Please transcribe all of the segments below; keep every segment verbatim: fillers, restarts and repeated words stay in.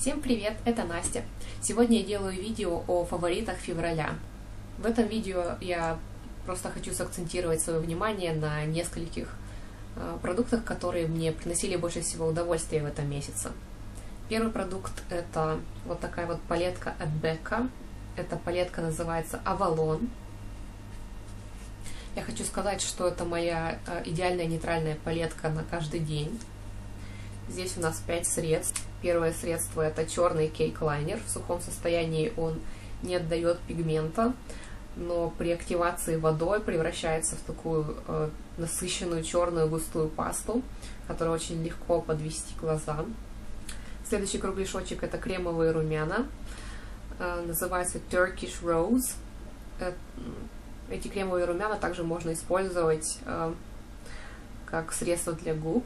Всем привет, это Настя. Сегодня я делаю видео о фаворитах февраля. В этом видео я просто хочу сакцентировать свое внимание на нескольких э, продуктах, которые мне приносили больше всего удовольствия в этом месяце. Первый продукт — это вот такая вот палетка от Becca. Эта палетка называется Avalon. Я хочу сказать, что это моя э, идеальная нейтральная палетка на каждый день. Здесь у нас пять средств. Первое средство — это черный кейк-лайнер. В сухом состоянии он не отдает пигмента, но при активации водой превращается в такую э, насыщенную черную густую пасту, которую очень легко подвести глаза. Следующий кругляшочек — это кремовые румяна. Э, называется Turkish Rose. Э, эти кремовые румяна также можно использовать э, как средство для губ.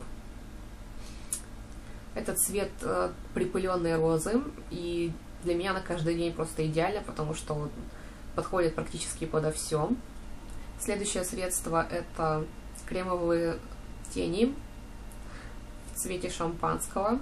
Это цвет э, припыленной розы, и для меня на каждый день просто идеально, потому что он подходит практически подо все. Следующее средство — это кремовые тени в цвете шампанского.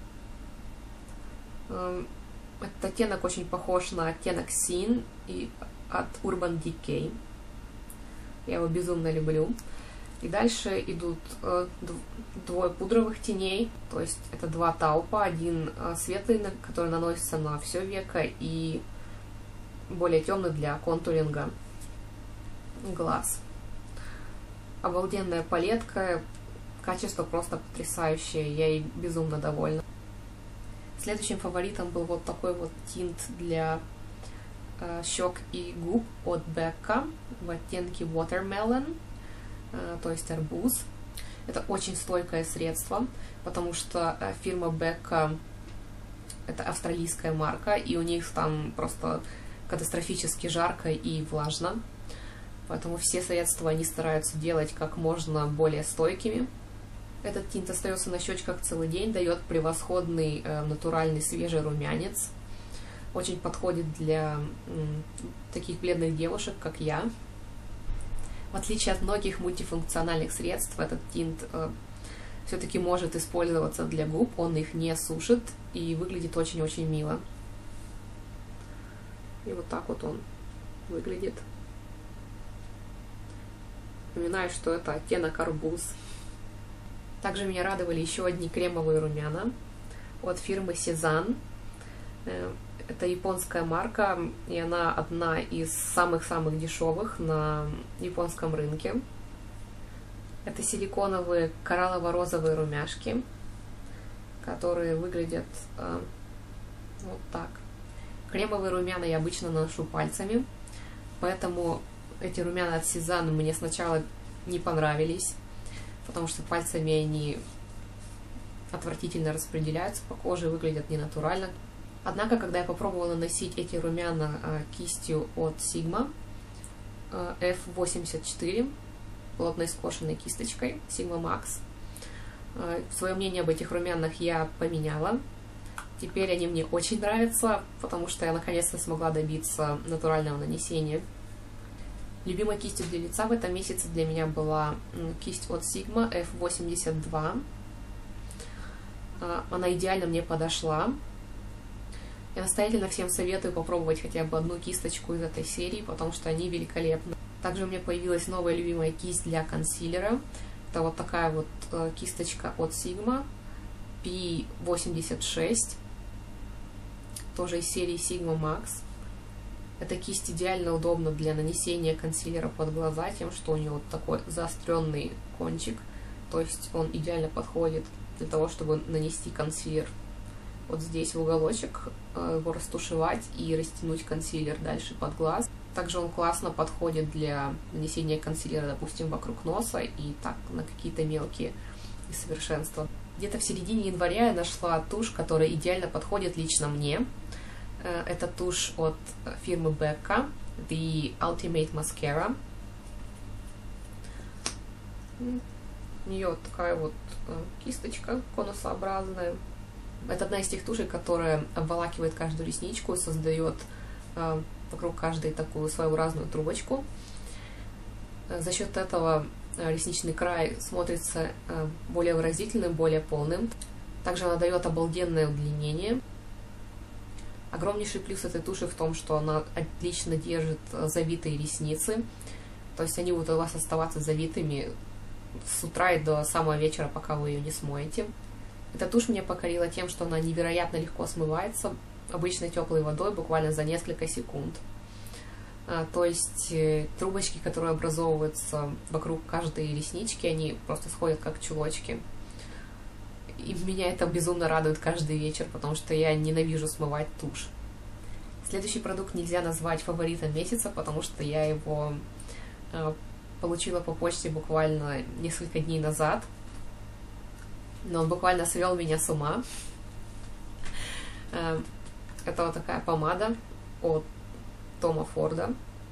Э, этот оттенок очень похож на оттенок Sin и от Urban Decay. Я его безумно люблю. И дальше идут э, двое пудровых теней, то есть это два таупа, один э, светлый, который наносится на все веко, и более темный для контуринга глаз. Обалденная палетка, качество просто потрясающее, я ей безумно довольна. Следующим фаворитом был вот такой вот тинт для э, щек и губ от Becca в оттенке Watermelon. То есть арбуз. Это очень стойкое средство, потому что фирма Becca — это австралийская марка, и у них там просто катастрофически жарко и влажно. Поэтому все средства они стараются делать как можно более стойкими. Этот тинт остается на щечках целый день, дает превосходный натуральный свежий румянец. Очень подходит для таких бледных девушек, как я. В отличие от многих мультифункциональных средств, этот тинт э, все-таки может использоваться для губ, он их не сушит и выглядит очень-очень мило. И вот так вот он выглядит. Напоминаю, что это оттенок арбуз. Также меня радовали еще одни кремовые румяна от фирмы Сезанн. Это японская марка, и она одна из самых-самых дешевых на японском рынке. Это силиконовые кораллово-розовые румяшки, которые выглядят э, вот так. Кремовые румяна я обычно наношу пальцами, поэтому эти румяна от Сезанн мне сначала не понравились, потому что пальцами они отвратительно распределяются по коже, выглядят ненатурально. Однако, когда я попробовала наносить эти румяна э, кистью от Sigma э, эф восемьдесят четыре, плотной скошенной кисточкой Sigma Max, э, свое мнение об этих румянах я поменяла. Теперь они мне очень нравятся, потому что я наконец-то смогла добиться натурального нанесения. Любимой кистью для лица в этом месяце для меня была э, кисть от Sigma эф восемьдесят два. Э, она идеально мне подошла. Я настоятельно всем советую попробовать хотя бы одну кисточку из этой серии, потому что они великолепны. Также у меня появилась новая любимая кисть для консилера. Это вот такая вот э, кисточка от Sigma пи восемьдесят шесть, тоже из серии Sigma Max. Эта кисть идеально удобна для нанесения консилера под глаза, тем, что у нее вот такой заостренный кончик, то есть он идеально подходит для того, чтобы нанести консилер вот здесь в уголочек, его растушевать и растянуть консилер дальше под глаз. Также он классно подходит для нанесения консилера, допустим, вокруг носа и так на какие-то мелкие несовершенства. Где-то в середине января я нашла тушь, которая идеально подходит лично мне. Это тушь от фирмы Becca, The Ultimate Mascara. У нее вот такая вот кисточка конусообразная. Это одна из тех тушей, которая обволакивает каждую ресничку и создает э, вокруг каждой такую своеобразную трубочку. За счет этого ресничный край смотрится э, более выразительным, более полным. Также она дает обалденное удлинение. Огромнейший плюс этой туши в том, что она отлично держит завитые ресницы. То есть они будут у вас оставаться завитыми с утра и до самого вечера, пока вы ее не смоете. Эта тушь меня покорила тем, что она невероятно легко смывается обычной теплой водой буквально за несколько секунд. То есть трубочки, которые образовываются вокруг каждой реснички, они просто сходят как чулочки. И меня это безумно радует каждый вечер, потому что я ненавижу смывать тушь. Следующий продукт нельзя назвать фаворитом месяца, потому что я его э, получила по почте буквально несколько дней назад. Но он буквально свел меня с ума. Э, это вот такая помада от Тома Форда.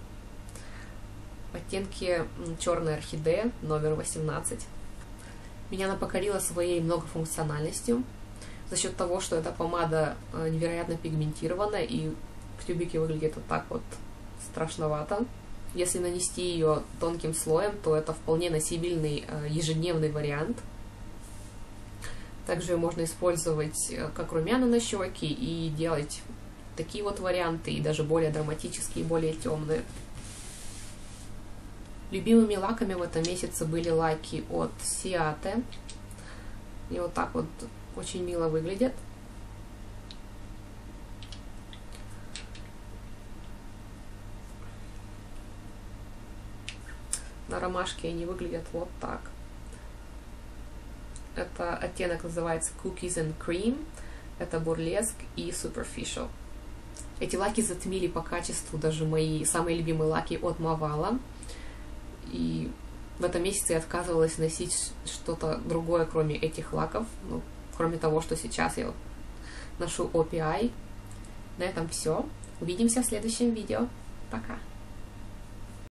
В оттенке черная орхидея, номер восемнадцать. Меня она покорила своей многофункциональностью за счет того, что эта помада невероятно пигментирована и в тюбике выглядит вот так вот страшновато. Если нанести ее тонким слоем, то это вполне носибельный ежедневный вариант. Также ее можно использовать как румяна на щеки и делать такие вот варианты, и даже более драматические, более темные. Любимыми лаками в этом месяце были лаки от Ciate. И вот так вот очень мило выглядят. На ромашке они выглядят вот так. Это оттенок называется Cookies and Cream. Это Burlesque и Superficial. Эти лаки затмили по качеству даже мои самые любимые лаки от Mavala. И в этом месяце я отказывалась носить что-то другое, кроме этих лаков. Ну, кроме того, что сейчас я ношу о пи ай. На этом все. Увидимся в следующем видео. Пока.